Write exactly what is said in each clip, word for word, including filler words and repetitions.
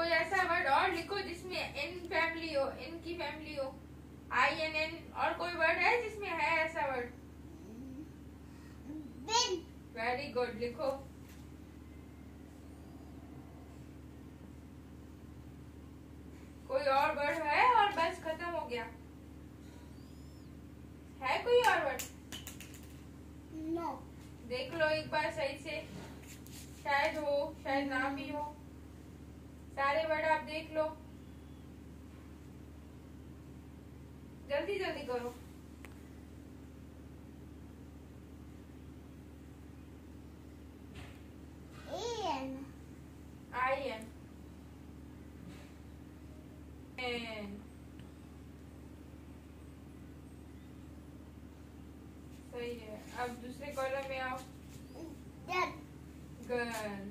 कोई ऐसा वर्ड और लिखो जिसमें इन फैमिली हो, इनकी फैमिली हो, आई एन एन। और कोई वर्ड है जिसमें है ऐसा वर्ड? वेरी गुड, लिखो। कोई और वर्ड है और बस खत्म हो गया? है कोई और वर्ड? नो। देख लो एक बार सही से, शायद हो शायद ना भी हो। सारे वर्ड आप देख लो, जल्दी जल्दी करो। एन। आई एन एन सही है। अब दूसरे कॉलम में आओ। गन।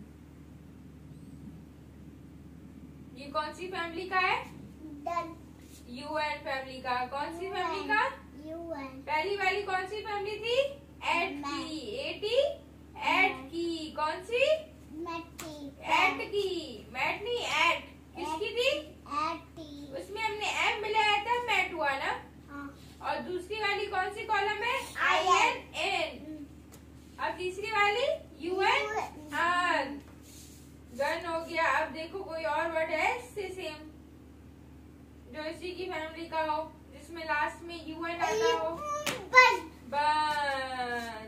ये कौन सी फैमिली का है? यूएन फैमिली का। कौन सी फैमिली का? यूएन। पहली वाली कौन सी फैमिली थी? एट की। एटी एट की। कौन सी? मैटी। एट की। मैट नहीं, एट। किसकी थी? एटी। उसमें हमने एम मिलाया था, मैट हुआ ना। हाँ। और दूसरी वाली कौन सी कॉलम है? I N N. अब तीसरी वाली यू एन आर। गन हो गया। अब देखो कोई और वर्ड है इससे सेम जो इसी की फैमिली का हो, जिसमें लास्ट में यू एन आता हो। बन। बन।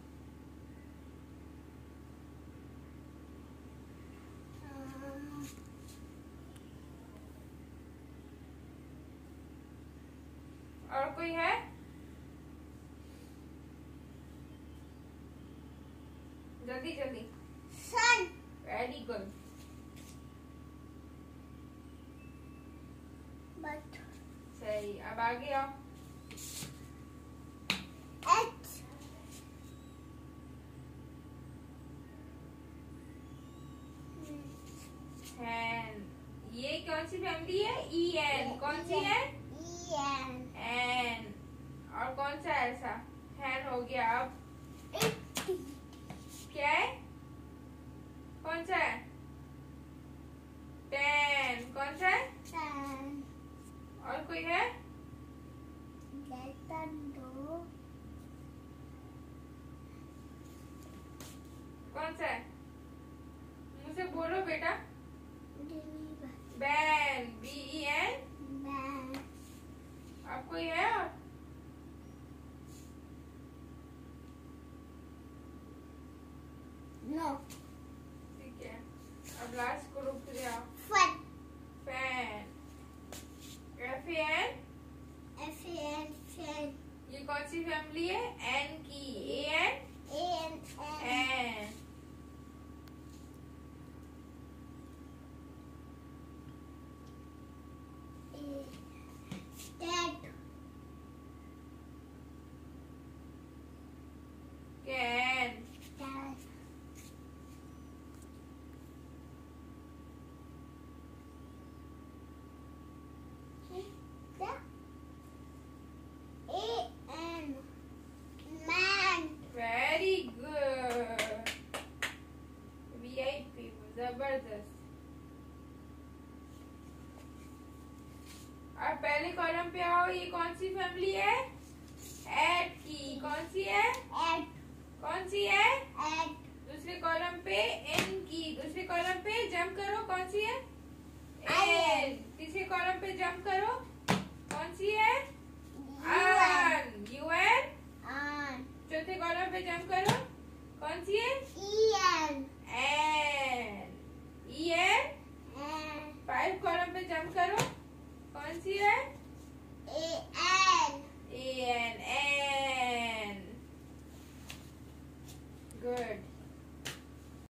और कोई है? जल्दी जल्दी। सन। Very good. बट। सही। अब आगे आओ। एच। हैन। ये कौन सी फैमिली है? E N. कौन सी है? एन। एन। और कौन सा ऐसा? हैन हो गया। अब क्या है? कौन सा है? टेन। कौन सा है? सन। और कोई है? लेसन दो। कौन सा है? मुझसे बोलो बेटा। Deliver. Ben. B E N. Ben. अब कोई है और? नो। ठीक है। अब लास्ट को रुक जाओ। Fun. Fan. F A N. F N. Fan. ये कौन सी फैमिली है? एन की। A N N. N. Dad. Can. Dad. A N. Man. Very good. V I P. जबरदस्त। अब पहले कॉलम पे आओ। ये कौन सी फैमिली है? एट की। कौन सी है? At. कौन सी है? At. दूसरे कॉलम पे एन की। दूसरे कॉलम पे जंप करो। कौन सी है? I N. एन। तीसरे कॉलम पे जंप करो।